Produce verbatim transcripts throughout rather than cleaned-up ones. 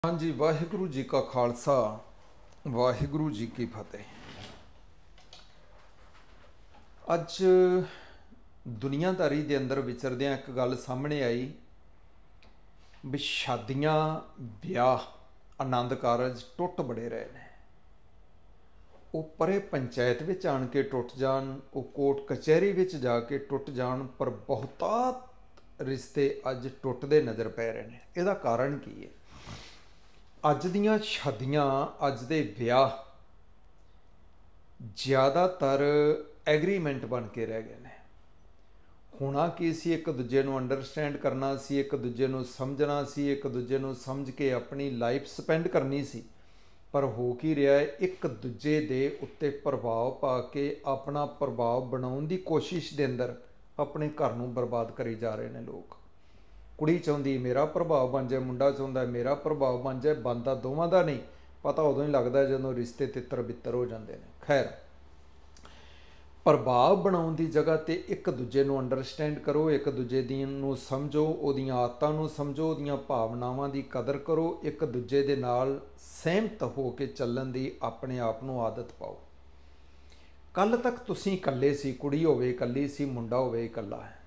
हाँ जी, वाहिगुरु जी का खालसा वाहिगुरु जी की फतेह। अज दुनियादारी के अंदर विचरदियां एक गल सामने आई भी शादियां ब्याह आनंद कारज टुट बड़े रहे ने। वो परे पंचायत विच आण के टुट जान, वो कोर्ट कचहरी विच जाके टुट जान, पर बहुतात रिश्ते अज टुटदे नज़र पै रहे हैं। इसदा कारण की है? अज दियां शादियां अज दे ब्याह ज़्यादातर एग्रीमेंट बन के रह गए हैं। होना की सी, एक दूजे नूं अंडरस्टैंड करना सी, एक दूजे नूं समझना सी, एक दूजे नूं समझ के अपनी लाइफ स्पेंड करनी सी, पर हो की रहा है एक दूजे दे उत्ते प्रभाव पा के अपना प्रभाव बनाउण दी कोशिश दे अंदर अपने घर नूं बर्बाद करी जा रहे हैं लोग। कुड़ी चाहुंदी मेरा प्रभाव बन जाए, मुंडा चाहुंदा मेरा प्रभाव बन जाए। बनता दोवां दा नहीं, पता उदों ही लगता जदों रिश्ते तितर बितर हो जाते हैं। खैर, प्रभाव बनाउण दी जगह ते एक दूजे नूं अंडरस्टैंड करो, एक दूजे दी नूं समझो, उहदियां आदतां नूं समझो, उहदियां भावनावां दी कदर करो, एक दूजे दे नाल सहमत हो के चलण दी अपने आप नूं आदत पाओ। कल तक तुसीं इकल्ले सी, कुड़ी होवे इकल्ली सी, मुंडा होवे इकल्ला है।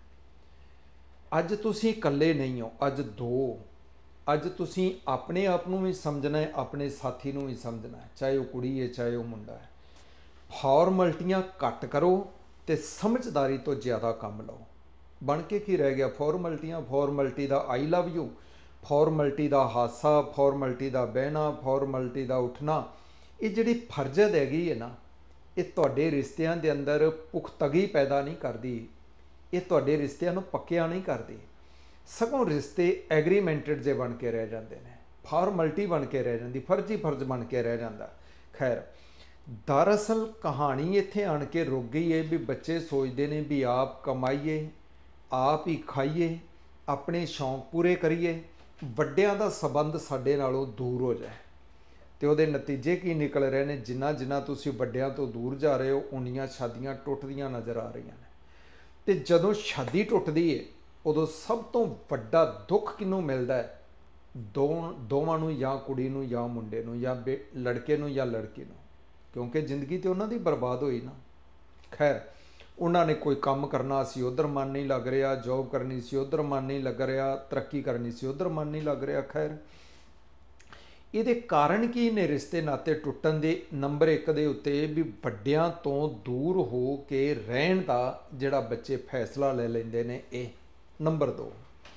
अज तुसीं इकल्ले नहीं हो, अज दो। अज तुसीं अपने आप नूं भी समझना है, अपने साथी नूं भी समझना है, चाहे वह कुड़ी है चाहे वह मुंडा है। फॉर्मैलिटियां घट करो तो समझदारी तो ज़्यादा काम लो। बन के की रह गया? फॉर्मैलिटियां। फॉर्मैलिटी दा आई लव यू, फॉर्मैलिटी दा हासा, फॉर्मैलिटी दा बहना, फॉर्मैलिटी दा उठना, ये जिहड़ी फर्जत हैगी है ना, ये तुहाडे रिश्तियां दे अंदर पुख्तगी पैदा नहीं करदी, ये तुहाडे रिश्तियां नूं पक्किया नहीं करदी। सगों रिश्ते एग्रीमेंटेड जे बन के रह जाते हैं, फॉर्मैलिटी बन के रह जाती, फर्जी फर्ज बन के रह जाता। खैर, दरअसल कहानी इत्थे आण के रुक गई है भी बच्चे सोचते हैं भी आप कमाइए, आप ही खाइए, अपने शौक पूरे करिए, वड्डियां दा संबंध साडे नालों दूर हो जाए। तो उहदे नतीजे की निकल रहे हैं? जिन्ना जिन्ना तुसीं वड्डियां तो दूर जा रहे हो, उन्नियां शादियां टुटदियां नज़र आ रही हैं। तो जदों शादी टुटदी है उदों सब तो वड्डा दुख किनूं मिलदा है? दो दोवां नूं, या कुड़ी नूं या मुंडे नूं, या बे लड़के नूं या लड़की नूं, क्योंकि जिंदगी तो उन्हां दी बर्बाद होई ना। खैर, उन्होंने कोई काम करना सी, उधर मन नहीं लग रहा, जॉब करनी सी, उधर मन नहीं लग रहा, तरक्की करनी सी, उधर मन नहीं लग रहा। खैर, ये कारण की ने रिश्ते नाते टुटन दे? नंबर एक दे उत्ते भी वड्डियां तो दूर हो के रहन दा जिहड़ा बच्चे फैसला ले लेंदे ने। ये नंबर दो,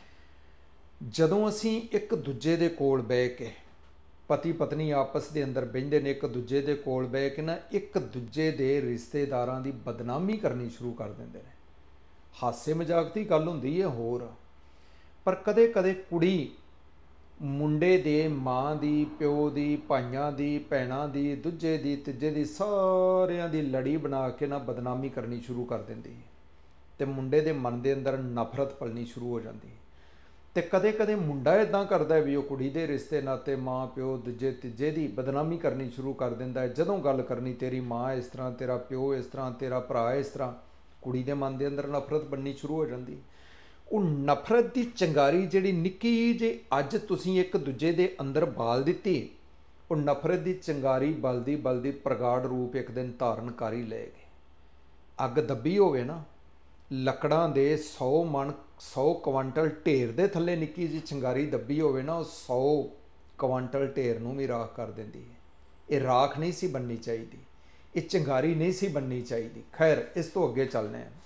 जदों असीं एक दूजे दे कोल बह के, पति पत्नी आपस के अंदर बहिंदे ने, एक दूजे दे कोल बह के ना एक दूजे दे रिश्तेदारां दी बदनामी करनी शुरू कर देंदे ने। हासे मजाक की गल हुंदी है होर, पर कदे कदे कुड़ी मुंडे दे माँ दी, प्यो दी, भाइयों दी, भैणां दी, दूजे दी, तीजे दी, सारियां दी लड़ी बना के ना बदनामी करनी शुरू कर देंदी है। ते मुंडे दे मन दे अंदर नफरत पलनी शुरू हो जाती है। तो कदे कदे मुंडा इदां करदा है भी वो कुड़ी दे रिश्ते नाते माँ प्यो दूजे तीजे दी बदनामी करनी शुरू कर दिंदा है। जदों गल करनी तेरी माँ इस तरह, तेरा प्यो इस तरह, तेरा भरा इस तरह, कुड़ी दे मन दे अंदर नफरत बननी शुरू हो जाती। वो नफरत की चंगारी जिहड़ी निक्की जे अज तुसीं एक दूजे दे अंदर बाल दित्ती, वो नफरत की चंगारी बलदी बलदी प्रगाढ़ रूप एक दिन धारण कर ही लेगी। अग दबी होवे ना, लकड़ां दे सौ मन सौ क्वांटल ढेर दे थल्ले निक्की जी चंगारी दबी होवे ना, सौ क्वांटल ढेर नूं भी राख कर दिंदी है। ये राख नहीं सी बननी चाहिए, ये चंगारी नहीं सी बननी चाहिए। खैर, इस तो अगे चलने हैं।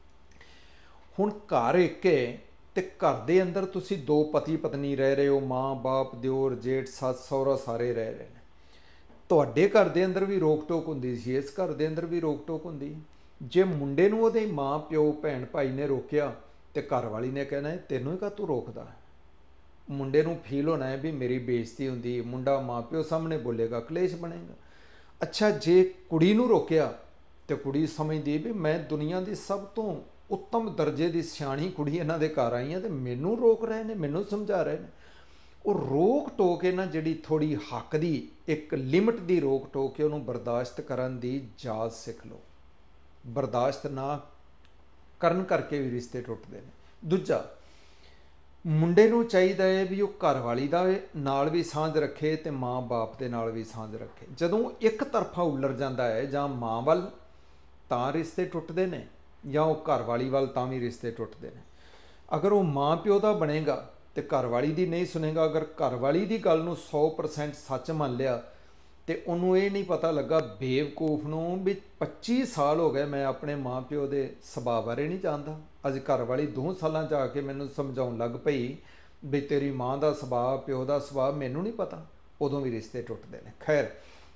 हुण घर एक है ते घर दे अंदर तुसी दो पति पत्नी रह रहे हो, माँ बाप, दिओर जेठ, सस सहुरा सारे रह रहे हैं। तुहाडे घर दे अंदर भी रोक टोक हुंदी सी, इस घर दे अंदर भी रोक टोक हुंदी। जे मुंडे नूं उहदे माँ प्यो भैन भाई ने रोकिया तो घर वाली ने कहना है तेनों ही का तू रोकदा। मुंडे नूं फील होना है भी मेरी बेइज्जती हुंदी, मुंडा माँ प्यो सामने बोलेगा, कलेश बनेगा। अच्छा, जे कुड़ी नूं रोकिया तो कुड़ी समझदी भी मैं दुनिया की सब तो उत्तम दर्जे की सियाणी कुड़ी इन्हां दे घर आई है तो मैनू रोक रहे हैं, मैनू समझा रहे हैं। वो रोक टोक है ना जिहड़ी थोड़ी हक दी एक लिमिट की रोक टोक है, उन्होंने बर्दाश्त करन दी जाच सिख लो। बर्दाश्त ना करन करके भी रिश्ते टुटते हैं। दूजा, ਮੁੰਡੇ ਨੂੰ ਚਾਹੀਦਾ ਹੈ ਵੀ ਉਹ ਘਰ ਵਾਲੀ ਦਾ ਨਾਲ ਵੀ ਸਾਂਝ ਰੱਖੇ ਤੇ ਮਾਂ ਬਾਪ ਦੇ ਨਾਲ ਵੀ ਸਾਂਝ ਰੱਖੇ। ਜਦੋਂ ਇੱਕ ਤਰਫਾ ਉਲਰ ਜਾਂਦਾ ਹੈ ਜਾਂ ਮਾਂ ਵੱਲ ਤਾਂ ਰਿਸ਼ਤੇ ਟੁੱਟਦੇ ਨੇ ਜਾਂ ਉਹ ਘਰ ਵਾਲੀ ਵੱਲ ਤਾਂ ਵੀ ਰਿਸ਼ਤੇ ਟੁੱਟਦੇ ਨੇ। ਅਗਰ ਉਹ ਮਾਂ ਪਿਓ ਦਾ ਬਣੇਗਾ ਤੇ ਘਰ ਵਾਲੀ ਦੀ ਨਹੀਂ ਸੁਣੇਗਾ, ਅਗਰ ਘਰ ਵਾਲੀ ਦੀ ਗੱਲ ਨੂੰ ਸੌ ਪਰਸੈਂਟ ਸੱਚ ਮੰਨ ਲਿਆ ਤੇ ਉਹਨੂੰ ਇਹ ਨਹੀਂ ਪਤਾ ਲੱਗਾ ਬੇਵਕੂਫ ਨੂੰ ਵੀ ਪੱਚੀ ਸਾਲ ਹੋ ਗਏ ਮੈਂ ਆਪਣੇ ਮਾਂ ਪਿਓ ਦੇ ਸੁਭਾਅ ਬਾਰੇ ਨਹੀਂ ਜਾਣਦਾ, ਅੱਜ ਘਰ ਵਾਲੀ ਦੋ ਸਾਲਾਂ 'ਚ ਆ ਕੇ ਮੈਨੂੰ ਸਮਝਾਉਣ ਲੱਗ ਪਈ ਵੀ ਤੇਰੀ ਮਾਂ ਦਾ ਸੁਭਾਅ ਪਿਓ ਦਾ ਸੁਭਾਅ ਮੈਨੂੰ ਨਹੀਂ ਪਤਾ, ਉਦੋਂ ਵੀ ਰਿਸ਼ਤੇ ਟੁੱਟਦੇ ਨੇ। ਖੈਰ,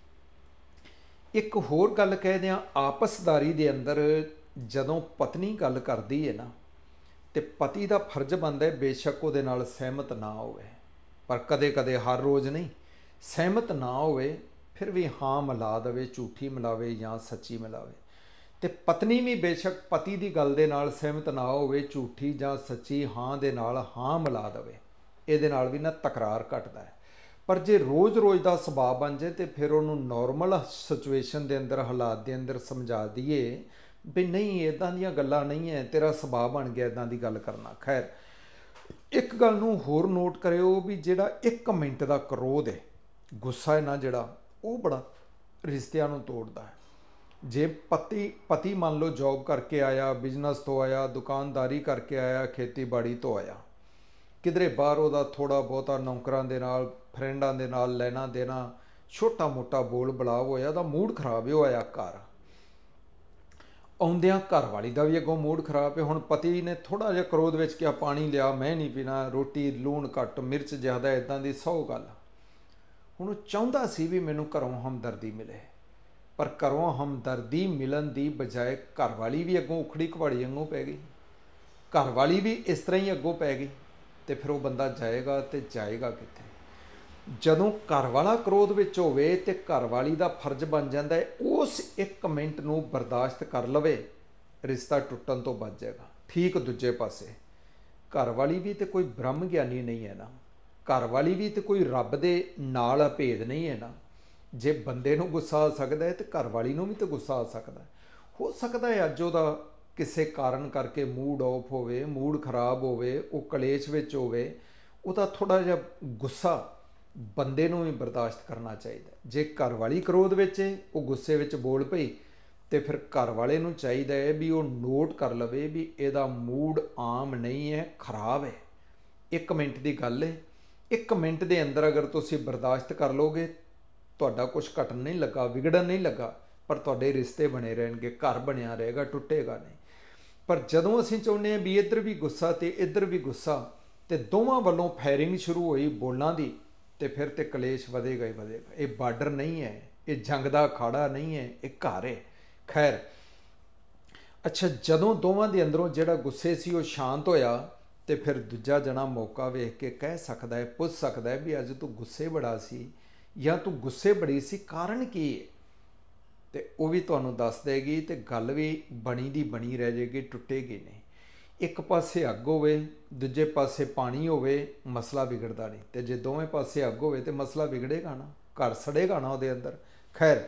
ਇੱਕ ਹੋਰ ਗੱਲ ਕਹਿ ਦਿਆਂ, ਆਪਸਦਾਰੀ ਦੇ ਅੰਦਰ ਜਦੋਂ ਪਤਨੀ ਗੱਲ ਕਰਦੀ ਹੈ ਨਾ ਤੇ ਪਤੀ ਦਾ ਫਰਜ਼ ਬਣਦਾ ਹੈ ਬੇਸ਼ੱਕ ਉਹਦੇ ਨਾਲ ਸਹਿਮਤ ਨਾ ਹੋਵੇ, ਪਰ ਕਦੇ ਕਦੇ ਹਰ ਰੋਜ਼ ਨਹੀਂ, ਸਹਿਮਤ ਨਾ ਹੋਵੇ ਫਿਰ ਵੀ ਹਾਂ ਮਿਲਾ ਦੇਵੇ, ਝੂਠੀ ਮਿਲਾਵੇ ਜਾਂ ਸੱਚੀ ਮਿਲਾਵੇ। ਤੇ ਪਤਨੀ ਵੀ ਬੇਸ਼ੱਕ ਪਤੀ ਦੀ ਗੱਲ ਦੇ ਨਾਲ ਸਹਿਮਤ ਨਾ ਹੋਵੇ, ਝੂਠੀ ਜਾਂ ਸੱਚੀ ਹਾਂ ਦੇ ਨਾਲ ਹਾਂ ਮਿਲਾ ਦੇਵੇ, ਇਹਦੇ ਨਾਲ ਵੀ ਨਾ ਤਕਰਾਰ ਘਟਦਾ ਹੈ। ਪਰ ਜੇ ਰੋਜ਼-ਰੋਜ਼ ਦਾ ਸੁਭਾਅ ਬਣ ਜਾਏ ਤੇ ਫਿਰ ਉਹਨੂੰ ਨੋਰਮਲ ਸਿਚੁਏਸ਼ਨ ਦੇ ਅੰਦਰ, ਹਾਲਾਤ ਦੇ ਅੰਦਰ ਸਮਝਾ ਦਈਏ ਵੀ ਨਹੀਂ ਇੱਦਾਂ ਦੀਆਂ ਗੱਲਾਂ ਨਹੀਂ ਹੈ, ਤੇਰਾ ਸੁਭਾਅ ਬਣ ਗਿਆ ਇੱਦਾਂ ਦੀ ਗੱਲ ਕਰਨਾ। ਖੈਰ, ਇੱਕ ਗੱਲ ਨੂੰ ਹੋਰ ਨੋਟ ਕਰਿਓ ਵੀ ਜਿਹੜਾ ਇੱਕ ਮਿੰਟ ਦਾ ਕਰੋਧ ਹੈ, ਗੁੱਸਾ ਹੈ ਨਾ ਜਿਹੜਾ, ਉਹ ਬੜਾ ਰਿਸ਼ਤਿਆਂ ਨੂੰ ਤੋੜਦਾ ਹੈ। ਜੇ ਪਤੀ ਪਤੀ ਮੰਨ ਲਓ ਜੌਬ ਕਰਕੇ ਆਇਆ, ਬਿਜ਼ਨਸ ਤੋਂ ਆਇਆ, ਦੁਕਾਨਦਾਰੀ ਕਰਕੇ ਆਇਆ, ਖੇਤੀਬਾੜੀ ਤੋਂ ਆਇਆ, ਕਿਧਰੇ ਬਾਹਰ ਉਹਦਾ ਥੋੜ੍ਹਾ ਬਹੁਤਾ ਨੌਕਰਾਂ ਦੇ ਨਾਲ, ਫਰੈਂਡਾਂ ਦੇ ਨਾਲ ਲੈਣਾ ਦੇਣਾ, ਛੋਟਾ ਮੋਟਾ ਬੋਲ ਬਲਾਵ ਹੋਇਆ, ਉਹਦਾ ਮੂਡ ਖਰਾਬ ਹੀ ਹੋਇਆ। ਘਰ ਆਉਂਦਿਆਂ ਘਰ ਵਾਲੀ ਦਾ ਵੀ ਅੱਗੋਂ ਮੂਡ ਖਰਾਬ ਹੈ। ਹੁਣ ਪਤੀ ਨੇ ਥੋੜ੍ਹਾ ਜਿਹਾ ਕਰੋਧ ਵਿੱਚ ਕਿਹਾ ਪਾਣੀ ਲਿਆ, ਮੈਂ ਨਹੀਂ ਪੀਣਾ, ਰੋਟੀ ਲੂਣ ਘੱਟ, ਮਿਰਚ ਜ਼ਿਆਦਾ, ਇੱਦਾਂ ਦੀ ਸੌ ਗੱਲ। ਹੁਣ ਉਹ ਚਾਹੁੰਦਾ ਸੀ ਵੀ ਮੈਨੂੰ ਘਰੋਂ ਹਮਦਰਦੀ ਮਿਲੇ, ਪਰ ਘਰੋਂ ਹਮਦਰਦੀ ਮਿਲਣ ਦੀ ਬਜਾਏ ਘਰ ਵਾਲੀ ਵੀ ਅੱਗੋਂ ਉਖੜੀ ਘਵਾੜੀ ਵਾਂਗੂ ਪੈ ਗਈ, ਘਰ ਵਾਲੀ ਵੀ ਇਸ ਤਰ੍ਹਾਂ ਹੀ ਅੱਗੋਂ ਪੈ ਗਈ, ਤੇ ਫਿਰ ਉਹ ਬੰਦਾ ਜਾਏਗਾ ਤੇ ਜਾਏਗਾ ਕਿੱਥੇ? ਜਦੋਂ ਘਰ ਵਾਲਾ ਕਰੋਧ ਵਿੱਚ ਹੋਵੇ ਤੇ ਘਰ ਵਾਲੀ ਦਾ ਫਰਜ਼ ਬਣ ਜਾਂਦਾ ਹੈ ਉਸ ਇੱਕ ਮਿੰਟ ਨੂੰ ਬਰਦਾਸ਼ਤ ਕਰ ਲਵੇ, ਰਿਸ਼ਤਾ ਟੁੱਟਣ ਤੋਂ ਬਚ ਜਾਏਗਾ। ਠੀਕ ਦੂਜੇ ਪਾਸੇ ਘਰ ਵਾਲੀ ਵੀ ਤੇ ਕੋਈ ਬ੍ਰਹਮ ਗਿਆਨੀ ਨਹੀਂ ਹੈ ਨਾ, ਘਰ ਵਾਲੀ ਵੀ ਤੇ ਕੋਈ ਰੱਬ ਦੇ ਨਾਲ ਭੇਦ ਨਹੀਂ ਹੈ ਨਾ। ਜੇ ਬੰਦੇ ਨੂੰ ਗੁੱਸਾ ਆ ਸਕਦਾ ਹੈ ਤੇ ਘਰ ਵਾਲੀ ਨੂੰ ਵੀ ਤਾਂ ਗੁੱਸਾ ਆ ਸਕਦਾ। ਹੋ ਸਕਦਾ ਹੈ ਅੱਜ ਉਹਦਾ ਕਿਸੇ ਕਾਰਨ ਕਰਕੇ ਮੂਡ ਆਫ ਹੋਵੇ, ਮੂਡ ਖਰਾਬ ਹੋਵੇ, ਉਹ ਕਲੇਸ਼ ਵਿੱਚ ਹੋਵੇ, ਉਹਦਾ ਥੋੜ੍ਹਾ ਜਿਹਾ ਗੁੱਸਾ ਬੰਦੇ ਨੂੰ ਵੀ ਬਰਦਾਸ਼ਤ ਕਰਨਾ ਚਾਹੀਦਾ। ਜੇ ਘਰ ਵਾਲੀ ਕਰੋਧ ਵਿੱਚ ਹੈ, ਉਹ ਗੁੱਸੇ ਵਿੱਚ ਬੋਲ ਪਈ, ਤੇ ਫਿਰ ਘਰ ਵਾਲੇ ਨੂੰ ਚਾਹੀਦਾ ਹੈ ਵੀ ਉਹ ਨੋਟ ਕਰ ਲਵੇ ਵੀ ਇਹਦਾ ਮੂਡ ਆਮ ਨਹੀਂ ਹੈ, ਖਰਾਬ ਹੈ। ਇੱਕ ਮਿੰਟ ਦੀ ਗੱਲ ਹੈ, ਇੱਕ ਮਿੰਟ ਦੇ ਅੰਦਰ ਅਗਰ ਤੁਸੀਂ ਬਰਦਾਸ਼ਤ ਕਰ ਲਓਗੇ, ਤੁਹਾਡਾ ਕੁਛ ਘਟਣ ਨਹੀਂ ਲੱਗਾ, ਵਿਗੜਨ ਨਹੀਂ ਲੱਗਾ, ਪਰ ਤੁਹਾਡੇ ਰਿਸ਼ਤੇ ਬਣੇ ਰਹਿਣਗੇ, ਘਰ ਬਣਿਆ ਰਹੇਗਾ, ਟੁੱਟੇਗਾ ਨਹੀਂ। ਪਰ ਜਦੋਂ ਅਸੀਂ ਚਾਹੁੰਦੇ ਹਾਂ ਵੀ ਇੱਧਰ ਵੀ ਗੁੱਸਾ ਤੇ ਇੱਧਰ ਵੀ ਗੁੱਸਾ, ਤੇ ਦੋਵਾਂ ਵੱਲੋਂ ਫਾਇਰਿੰਗ ਸ਼ੁਰੂ ਹੋਈ ਬੋਲਾਂ ਦੀ, ਤੇ ਫਿਰ ਤੇ ਕਲੇਸ਼ ਵਧੇਗਾ ਹੀ ਵਧੇਗਾ। ਇਹ ਬਾਰਡਰ ਨਹੀਂ ਹੈ, ਇਹ ਜੰਗ ਦਾ ਅਖਾੜਾ ਨਹੀਂ ਹੈ, ਇਹ ਘਰ ਹੈ। ਖੈਰ, ਅੱਛਾ, ਜਦੋਂ ਦੋਵਾਂ ਦੇ ਅੰਦਰੋਂ ਜਿਹੜਾ ਗੁੱਸੇ ਸੀ ਉਹ ਸ਼ਾਂਤ ਹੋਇਆ, ਤੇ ਫਿਰ ਦੂਜਾ ਜਣਾ ਮੌਕਾ ਵੇਖ ਕੇ ਕਹਿ ਸਕਦਾ ਹੈ, ਪੁੱਛ ਸਕਦਾ ਹੈ ਵੀ ਅੱਜ ਤੂੰ ਗੁੱਸੇ ਬੜਾ ਸੀ ਜਾਂ ਤੂੰ ਗੁੱਸੇ ਬੜੀ ਸੀ, ਕਾਰਨ ਕੀ ਹੈ? ਤੇ ਉਹ ਵੀ ਤੁਹਾਨੂੰ ਦੱਸ ਦੇਗੀ ਤੇ ਗੱਲ ਵੀ ਬਣੀ ਦੀ ਬਣੀ ਰਹਿ ਜਾਏਗੀ, ਟੁੱਟੇਗੀ ਨਹੀਂ। ਇੱਕ ਪਾਸੇ ਅੱਗ ਹੋਵੇ, ਦੂਜੇ ਪਾਸੇ ਪਾਣੀ ਹੋਵੇ, ਮਸਲਾ ਵਿਗੜਦਾ ਨਹੀਂ। ਤੇ ਜੇ ਦੋਵੇਂ ਪਾਸੇ ਅੱਗ ਹੋਵੇ ਤੇ ਮਸਲਾ ਵਿਗੜੇਗਾ ਨਾ, ਘਰ ਸੜੇਗਾ ਨਾ ਉਹਦੇ ਅੰਦਰ। ਖੈਰ,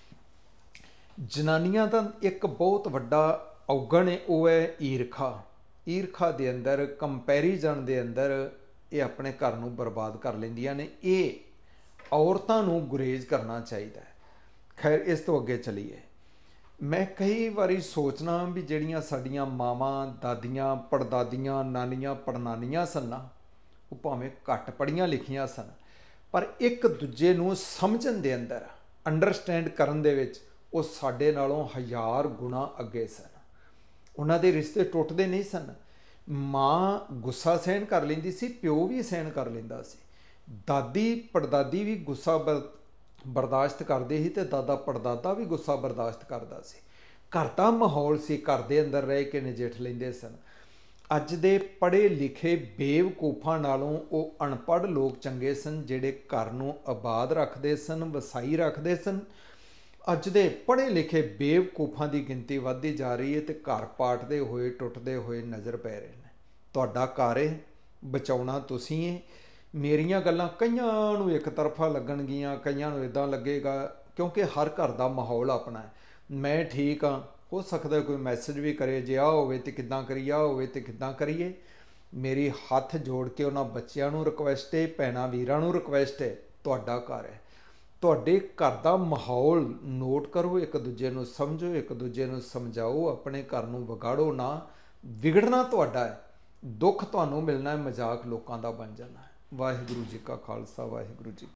ਜਨਾਨੀਆਂ ਦਾ ਇੱਕ ਬਹੁਤ ਵੱਡਾ ਔਗਣ ਹੈ, ਉਹ ਹੈ ਈਰਖਾ। ਈਰਖਾ ਦੇ ਅੰਦਰ, ਕੰਪੈਰੀਜ਼ਨ ਦੇ ਅੰਦਰ ਇਹ ਆਪਣੇ ਘਰ ਨੂੰ ਬਰਬਾਦ ਕਰ ਲੈਂਦੀਆਂ ਨੇ। ਇਹ ਔਰਤਾਂ ਨੂੰ ਗੁਰੇਜ਼ ਕਰਨਾ ਚਾਹੀਦਾ ਹੈ। ਖੈਰ, ਇਸ ਤੋਂ ਅੱਗੇ ਚਲੀਏ। ਮੈਂ ਕਈ ਵਾਰੀ ਸੋਚਣਾ ਵੀ ਜਿਹੜੀਆਂ ਸਾਡੀਆਂ ਮਾਵਾਂ, ਦਾਦੀਆਂ, ਪੜਦਾਦੀਆਂ, ਨਾਨੀਆਂ, ਪੜਨਾਨੀਆਂ ਸਨ ਨਾ, ਉਹ ਭਾਵੇਂ ਘੱਟ ਪੜ੍ਹੀਆਂ ਲਿਖੀਆਂ ਸਨ, ਪਰ ਇੱਕ ਦੂਜੇ ਨੂੰ ਸਮਝਣ ਦੇ ਅੰਦਰ, ਅੰਡਰਸਟੈਂਡ ਕਰਨ ਦੇ ਵਿੱਚ ਉਹ ਸਾਡੇ ਨਾਲੋਂ ਹਜ਼ਾਰ ਗੁਣਾ ਅੱਗੇ ਸਨ। ਉਹਨਾਂ ਦੇ ਰਿਸ਼ਤੇ ਟੁੱਟਦੇ ਨਹੀਂ ਸਨ। ਮਾਂ ਗੁੱਸਾ ਸਹਿਣ ਕਰ ਲੈਂਦੀ ਸੀ, ਪਿਓ ਵੀ ਸਹਿਣ ਕਰ ਲੈਂਦਾ ਸੀ, ਦਾਦੀ ਪੜਦਾਦੀ ਵੀ ਗੁੱਸਾ ਬ ਬਰਦਾਸ਼ਤ ਕਰਦੇ ਸੀ, ਤੇ ਦਾਦਾ ਪੜਦਾਦਾ ਵੀ ਗੁੱਸਾ ਬਰਦਾਸ਼ਤ ਕਰਦਾ ਸੀ। ਘਰ ਦਾ ਮਾਹੌਲ ਸੀ, ਘਰ ਦੇ ਅੰਦਰ ਰਹਿ ਕੇ ਨਜਿੱਠ ਲੈਂਦੇ ਸਨ। ਅੱਜ ਦੇ ਪੜ੍ਹੇ ਲਿਖੇ ਬੇਵਕੂਫਾਂ ਨਾਲੋਂ ਉਹ ਅਨਪੜ੍ਹ ਲੋਕ ਚੰਗੇ ਸਨ, ਜਿਹੜੇ ਘਰ ਨੂੰ ਆਬਾਦ ਰੱਖਦੇ ਸਨ, ਵਸਾਈ ਰੱਖਦੇ ਸਨ। ਅੱਜ ਦੇ ਪੜ੍ਹੇ ਲਿਖੇ ਬੇਵਕੂਫਾਂ ਦੀ ਗਿਣਤੀ ਵੱਧਦੀ ਜਾ ਰਹੀ ਹੈ, ਤੇ ਘਰ ਪਾਟਦੇ ਹੋਏ, ਟੁੱਟਦੇ ਹੋਏ ਨਜ਼ਰ ਪੈ ਰਹੇ ਨੇ। ਤੁਹਾਡਾ ਘਰ ਹੈ, ਬਚਾਉਣਾ ਤੁਸੀਂ ਹੈ। ਮੇਰੀਆਂ ਗੱਲਾਂ ਕਈਆਂ ਨੂੰ ਇੱਕ ਤਰਫਾ ਲੱਗਣਗੀਆਂ, ਕਈਆਂ ਨੂੰ ਇੱਦਾਂ ਲੱਗੇਗਾ, ਕਿਉਂਕਿ ਹਰ ਘਰ ਦਾ ਮਾਹੌਲ ਆਪਣਾ ਹੈ। ਮੈਂ ਠੀਕ ਹਾਂ, ਹੋ ਸਕਦਾ ਕੋਈ ਮੈਸੇਜ ਵੀ ਕਰੇ, ਜੇ ਆਹ ਹੋਵੇ ਤਾਂ ਕਿੱਦਾਂ ਕਰੀਏ, ਆਹ ਹੋਵੇ ਤਾਂ ਕਿੱਦਾਂ ਕਰੀਏ। ਮੇਰੀ ਹੱਥ ਜੋੜ ਕੇ ਉਹਨਾਂ ਬੱਚਿਆਂ ਨੂੰ ਰਿਕੁਐਸਟ ਹੈ, ਭੈਣਾਂ ਵੀਰਾਂ ਨੂੰ ਰਿਕੁਐਸਟ ਹੈ, ਤੁਹਾਡਾ ਘਰ ਹੈ, ਤੁਹਾਡੇ ਘਰ ਦਾ ਮਾਹੌਲ ਨੋਟ ਕਰੋ, ਇੱਕ ਦੂਜੇ ਨੂੰ ਸਮਝੋ, ਇੱਕ ਦੂਜੇ ਨੂੰ ਸਮਝਾਓ, ਆਪਣੇ ਘਰ ਨੂੰ ਵਿਗਾੜੋ ਨਾ। ਵਿਗੜਨਾ ਤੁਹਾਡਾ ਹੈ, ਦੁੱਖ ਤੁਹਾਨੂੰ ਮਿਲਣਾ ਹੈ, ਮਜ਼ਾਕ ਲੋਕਾਂ ਦਾ ਬਣ ਜਾਣਾ ਹੈ। ਵਾਹਿਗੁਰੂ ਜੀ ਕਾ ਖਾਲਸਾ, ਵਾਹਿਗੁਰੂ ਜੀ।